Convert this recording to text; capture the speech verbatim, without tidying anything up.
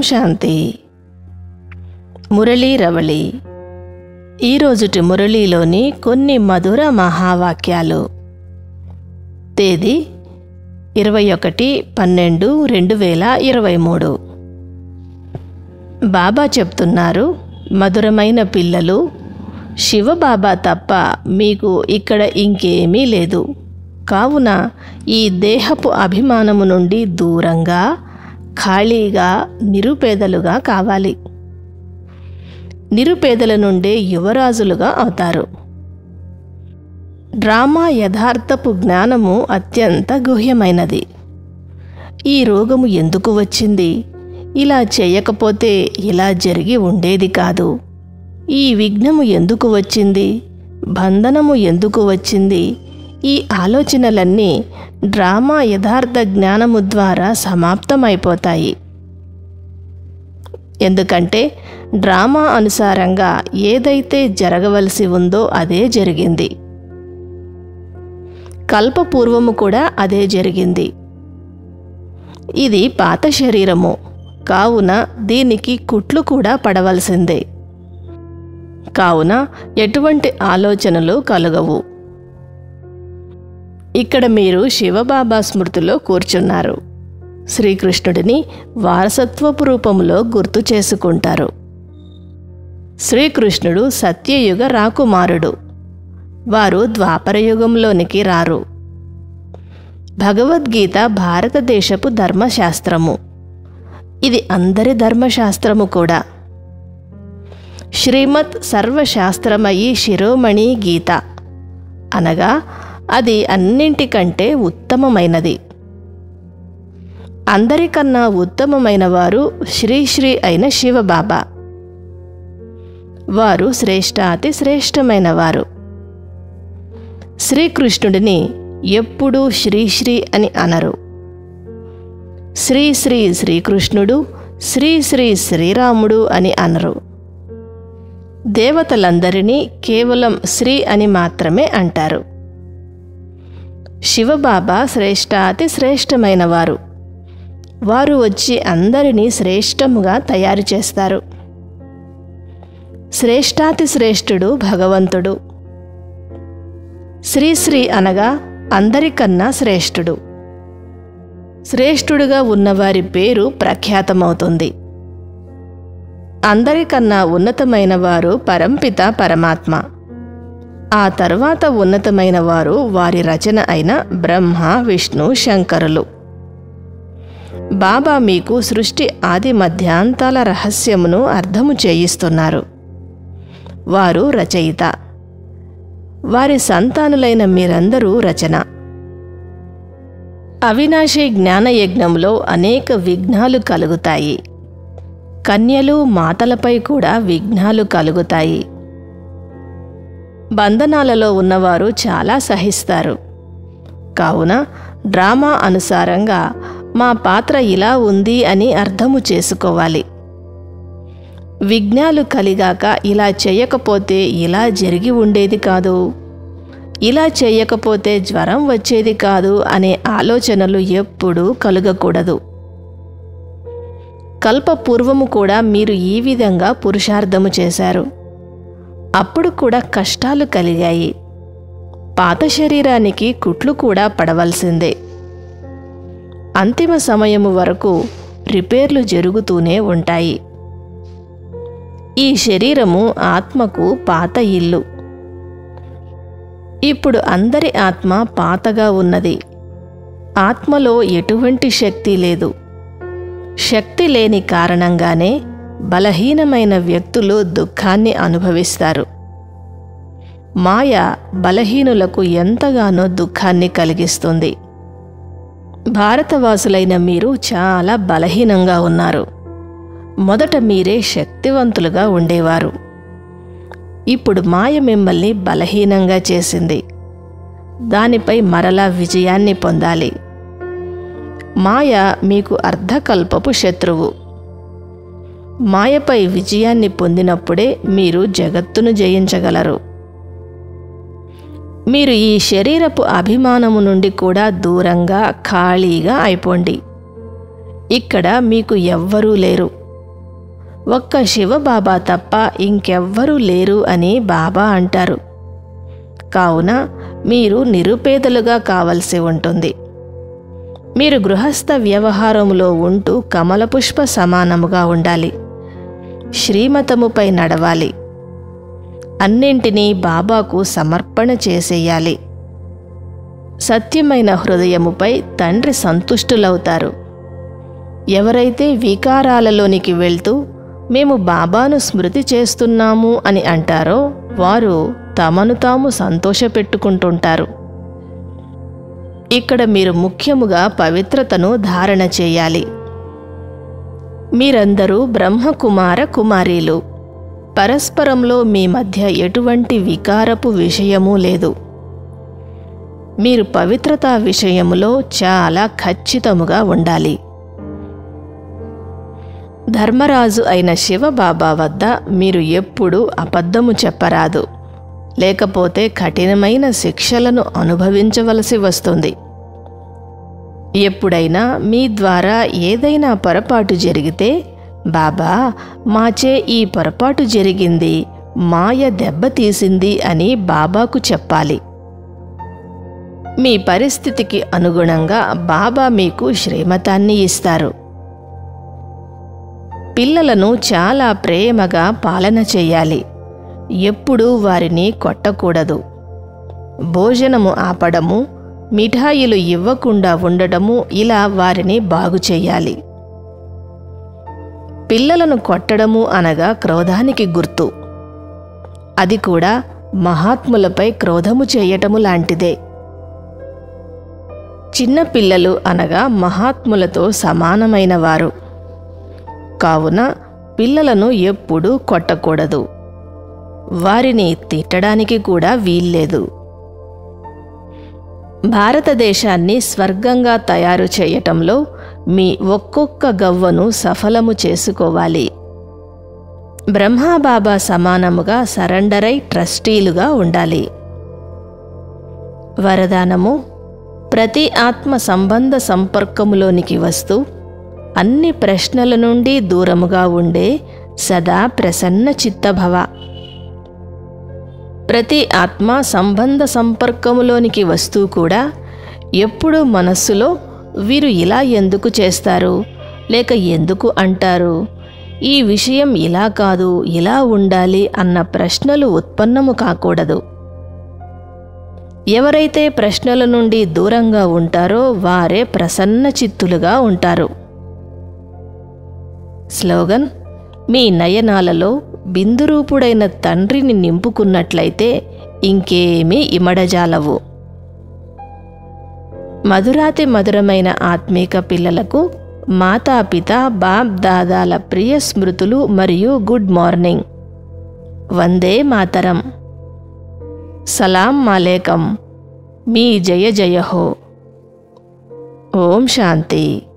ఓం శాంతి. మురళీ రవళి. ఈరోజుటి మురళీలోని కొన్ని మధుర మహావాక్యాలు. తేదీ ఇరవై ఒకటి పన్నెండు రెండు వేల ఇరవై మూడు. బాబా చెప్తున్నారు, మధురమైన పిల్లలు, శివబాబా తప్ప మీకు ఇక్కడ ఇంకేమీ లేదు. కావున ఈ దేహపు అభిమానము నుండి దూరంగా, ఖాళీగా, నిరుపేదలుగా కావాలి. నిరుపేదల నుండే యువరాజులుగా అవుతారు. డ్రామా యథార్థపు జ్ఞానము అత్యంత గుహ్యమైనది. ఈ రోగము ఎందుకు వచ్చింది? ఇలా చేయకపోతే ఇలా జరిగి ఉండేది కాదు. ఈ విఘ్నము ఎందుకు వచ్చింది? బంధనము ఎందుకు వచ్చింది? ఈ ఆలోచనలన్నీ డ్రామా యథార్థ జ్ఞానము ద్వారా సమాప్తమైపోతాయి. ఎందుకంటే డ్రామా అనుసారంగా ఏదైతే జరగవలసి ఉందో అదే జరిగింది. కల్పపూర్వము కూడా అదే జరిగింది. ఇది పాత శరీరము, కావున దీనికి కుట్లు కూడా పడవలసిందే. కావున ఎటువంటి ఆలోచనలు కలుగవు. ఇక్కడ మీరు శివబాబా స్మృతిలో కూర్చున్నారు. శ్రీకృష్ణుడిని వారసత్వపు రూపంలో గుర్తు చేసుకుంటారు. శ్రీకృష్ణుడు సత్యయుగ రాకుమారుడు. వారు ద్వాపరయుగంలోనికి రారు. భగవద్గీత భారతదేశపు ధర్మశాస్త్రము. ఇది అందరి ధర్మశాస్త్రము కూడా. శ్రీమత్ సర్వశాస్త్రమయి శిరోమణి గీత అనగా అది అన్నింటికంటే ఉత్తమమైనది. అందరికన్నా ఉత్తమమైన వారు శ్రీశ్రీ అయిన శివబాబా. వారు శ్రేష్టాతి శ్రేష్టమైన వారు. శ్రీకృష్ణుడిని ఎప్పుడూ శ్రీశ్రీ అని అనరు. శ్రీ శ్రీ శ్రీకృష్ణుడు, శ్రీ శ్రీ శ్రీరాముడు అని అనరు. దేవతలందరినీ కేవలం శ్రీ అని మాత్రమే అంటారు. శివబాబా శ్రేష్టాతి శ్రేష్టమైన వారు. వారు వచ్చి అందరినీ శ్రేష్టముగా తయారు చేస్తారు. శ్రేష్టాతి శ్రేష్ఠుడు భగవంతుడు. శ్రీశ్రీ అనగా అందరికన్నా శ్రేష్ఠుడు. శ్రేష్ఠుడుగా ఉన్నవారి పేరు ప్రఖ్యాతమవుతుంది. అందరికన్నా ఉన్నతమైన వారు పరంపిత పరమాత్మ. ఆ తర్వాత ఉన్నతమైన వారు వారి రచన అయిన బ్రహ్మ, విష్ణు, శంకరులు. బాబా మీకు సృష్టి ఆది మధ్యాంతాల రహస్యమును అర్థము చేయిస్తున్నారు. వారు రచయిత. వారి సంతానులైన మీరందరూ రచన. అవినాశి జ్ఞానయజ్ఞంలో అనేక విఘ్నాలు కలుగుతాయి. కన్యలు, మాతలపై కూడా విఘ్నాలు కలుగుతాయి. బంధనాలలో ఉన్నవారు చాలా సహిస్తారు. కావున డ్రామా అనుసారంగా మా పాత్ర ఇలా ఉంది అని అర్థము చేసుకోవాలి. విఘ్నాలు కలిగాక ఇలా చేయకపోతే ఇలా జరిగి ఉండేది కాదు, ఇలా చేయకపోతే జ్వరం వచ్చేది కాదు అనే ఆలోచనలు ఎప్పుడూ కలుగకూడదు. కల్పపూర్వము కూడా మీరు ఈ విధంగా పురుషార్థము చేశారు. అప్పుడు కూడా కష్టాలు కలిగాయి. పాత శరీరానికి కుట్లు కూడా పడవలసిందే. అంతిమ సమయము వరకు రిపేర్లు జరుగుతూనే ఉంటాయి. ఈ శరీరము ఆత్మకు పాత ఇల్లు. ఇప్పుడు అందరి ఆత్మ పాతగా ఉన్నది. ఆత్మలో ఎటువంటి శక్తి లేదు. శక్తి లేని కారణంగానే బలహీనమైన వ్యక్తులు దుఃఖాన్ని అనుభవిస్తారు. మాయ బలహీనులకు ఎంతగానో దుఃఖాన్ని కలిగిస్తుంది. భారతవాసులైన మీరు చాలా బలహీనంగా ఉన్నారు. మొదట మీరే శక్తివంతులుగా ఉండేవారు. ఇప్పుడు మాయ మిమ్మల్ని బలహీనంగా చేసింది. దానిపై మరలా విజయాన్ని పొందాలి. మాయ మీకు అర్ధకల్పపు శత్రువు. మాయపై విజయాన్ని పొందినప్పుడే మీరు జగత్తును జయించగలరు. మీరు ఈ శరీరపు అభిమానము నుండి కూడా దూరంగా ఖాళీగా అయిపోండి. ఇక్కడ మీకు ఎవ్వరూ లేరు. ఒక్క శివబాబా తప్ప ఇంకెవ్వరూ లేరు అని బాబా అంటారు. కావున మీరు నిరుపేదలుగా కావలసి ఉంటుంది. మీరు గృహస్థ వ్యవహారములో ఉంటూ కమలపుష్ప సమానముగా ఉండాలి. శ్రీమతముపై నడవాలి. అన్నింటినీ బాబాకు సమర్పణ చేసేయాలి. సత్యమైన హృదయముపై తండ్రి సంతుష్టులవుతారు. ఎవరైతే వికారాలలోనికి వెళ్తూ మేము బాబాను స్మృతి చేస్తున్నాము అని అంటారో వారు తమను తాము సంతోషపెట్టుకుంటుంటారు. ఇక్కడ మీరు ముఖ్యముగా పవిత్రతను ధారణ చేయాలి. మీరందరూ బ్రహ్మకుమార కుమారీలు. పరస్పరంలో మీ మధ్య ఎటువంటి వికారపు విషయమూ లేదు. మీరు పవిత్రతా విషయములో చాలా ఖచ్చితముగా ఉండాలి. ధర్మరాజు అయిన శివబాబా వద్ద మీరు ఎప్పుడూ అబద్ధము చెప్పరాదు, లేకపోతే కఠినమైన శిక్షలను అనుభవించవలసి వస్తుంది. ఎప్పుడైనా మీ ద్వారా ఏదైనా పొరపాటు జరిగితే, బాబా మాచే ఈ పొరపాటు జరిగింది, మాయ దెబ్బతీసింది అని బాబాకు చెప్పాలి. మీ పరిస్థితికి అనుగుణంగా బాబా మీకు శ్రీమతాన్ని ఇస్తారు. పిల్లలను చాలా ప్రేమగా పాలన చేయాలి. ఎప్పుడూ వారిని కొట్టకూడదు. భోజనము ఆపడము, మిఠాయిలు ఇవ్వకుండా ఉండడము, ఇలా వారిని బాగు చేయాలి. పిల్లలను కొట్టడము అనగా క్రోధానికి గుర్తు. అది కూడా మహాత్ములపై క్రోధము చేయటము లాంటిదే. చిన్న పిల్లలు అనగా మహాత్ములతో సమానమైన వారు. కావున పిల్లలను ఎప్పుడూ కొట్టకూడదు. వారిని తిట్టడానికి కూడా వీల్లేదు. భారతదేశాన్ని స్వర్గంగా తయారు చేయటంలో మీ ఒక్కొక్క గవ్వను సఫలము చేసుకోవాలి. బ్రహ్మాబాబా సమానముగా సరెండరై ట్రస్టీలుగా ఉండాలి. వరదానము: ప్రతి ఆత్మ సంబంధ సంపర్కములోనికి వస్తూ అన్ని ప్రశ్నల నుండి దూరముగా ఉండే సదా ప్రసన్న చిత్తభవ. ప్రతి ఆత్మ సంబంధ సంపర్కములోనికి వస్తూ కూడా ఎప్పుడూ మనస్సులో వీరు ఇలా ఎందుకు చేస్తారు, లేక ఎందుకు అంటారు, ఈ విషయం ఇలా కాదు ఇలా ఉండాలి అన్న ప్రశ్నలు ఉత్పన్నము కాకూడదు. ఎవరైతే ప్రశ్నల నుండి దూరంగా ఉంటారో వారే ప్రసన్న చిత్తులుగా ఉంటారు. స్లోగన్: మీ నయనాలలో బిందురూపుడైన తండ్రిని నింపుకున్నట్లయితే ఇంకేమీ ఇమడజాలవు. మధురాతి మధురమైన ఆత్మీక పిల్లలకు మాతాపిత బాప్ దాదాల ప్రియ స్మృతులు మరియు గుడ్ మార్నింగ్. వందే మాతరం. సలాం మాలేకం. మీ జయ జయ హో. ఓం శాంతి.